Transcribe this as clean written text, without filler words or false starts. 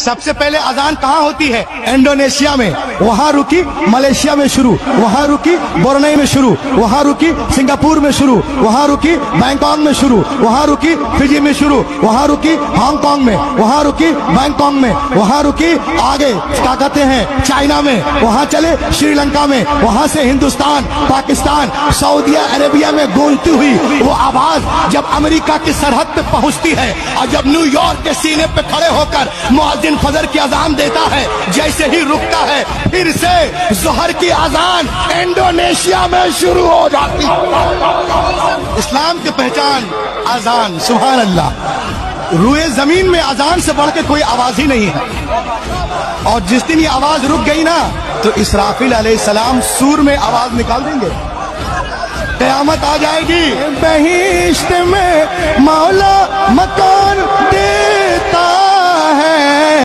सबसे पहले अजान कहाँ होती है? इंडोनेशिया में, वहां रुकी, मलेशिया में शुरू, वहां रुकी, बोर्नई में शुरू, वहां रुकी, सिंगापुर में शुरू, वहां रुकी, बैंकॉक में शुरू, वहां रुकी, फिजी में शुरू, वहां रुकी, हांगकांग में, वहां रुकी, बैंकॉक में, वहां रुकी, आगे क्या कहते हैं चाइना में, वहां चले श्रीलंका में, वहां से हिंदुस्तान, पाकिस्तान, सऊदी अरेबिया में गूंजती हुई वो आवाज जब अमेरिका की सरहद पे पहुंचती है और जब न्यूयॉर्क के सीने पे खड़े होकर मुअज्जिन फजर की अजान देता है, जैसे ही रुकता है फिर से ज़ोहर की अजान इंडोनेशिया में शुरू हो जाती है। इस्लाम की पहचान अजान, सुभान अल्लाह। रूए जमीन में अजान से बढ़ के कोई आवाज ही नहीं है। और जिस दिन ये आवाज रुक गई ना तो इसराफिल अलैहिस्सलाम सूर में आवाज निकाल देंगे, क़यामत आ जाएगी। बहिश्त में मौला मकान देता है।